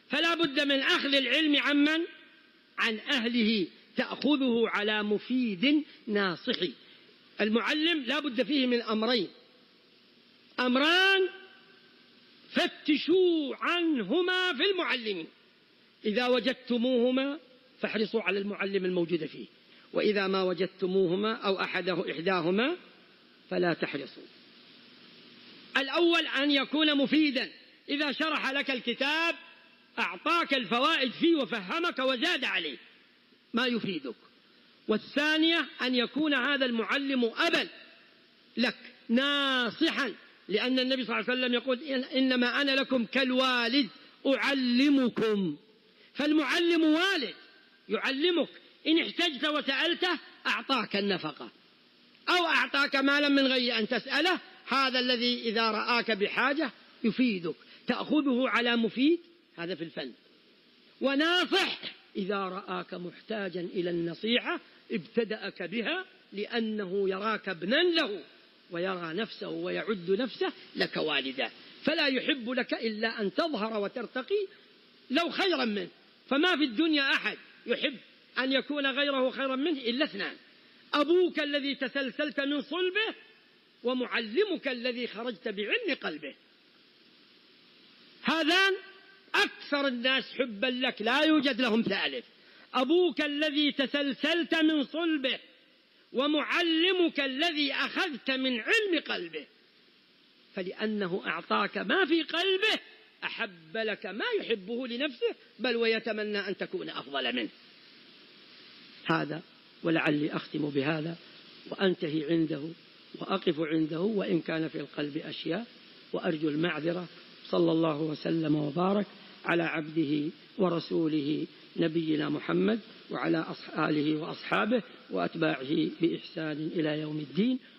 فلا بد من أخذ العلم عمن؟ عن أهله، تأخذه على مفيد ناصح. المعلم لا بد فيه من أمرين، أمران فتشوا عنهما في المعلمين، إذا وجدتموهما فاحرصوا على المعلم الموجود فيه، وإذا ما وجدتموهما أو إحداهما فلا تحرصوا. الأول أن يكون مفيدا، إذا شرح لك الكتاب أعطاك الفوائد فيه وفهمك وزاد عليه ما يفيدك. والثانية أن يكون هذا المعلم أبا لك ناصحا، لأن النبي صلى الله عليه وسلم يقول إنما أنا لكم كالوالد أعلمكم. فالمعلم والد يعلمك، إن احتجت وسألته أعطاك النفقة أو أعطاك مالا من غير أن تسأله. هذا الذي إذا رآك بحاجة يفيدك، تأخذه على مفيد، هذا في الفن. وناصح إذا رآك محتاجا إلى النصيحة ابتدأك بها، لأنه يراك ابنا له ويرى نفسه ويعد نفسه لك والدا، فلا يحب لك إلا أن تظهر وترتقي لو خيرا منه. فما في الدنيا أحد يحب أن يكون غيره خيرا منه إلا اثنان: أبوك الذي تسلسلت من صلبه، ومعلمك الذي خرجت بعلم قلبه. هذان أكثر الناس حبا لك، لا يوجد لهم ثالث. أبوك الذي تسلسلت من صلبه، ومعلمك الذي أخذت من علم قلبه، فلأنه أعطاك ما في قلبه أحب لك ما يحبه لنفسه، بل ويتمنى أن تكون أفضل منه. هذا، ولعلي أختم بهذا وأنتهي عنده وأقف عنده، وإن كان في القلب أشياء، وأرجو المعذرة. صلى الله وسلم وبارك على عبده ورسوله نبينا محمد وعلى آله وأصحابه وأتباعه بإحسان إلى يوم الدين.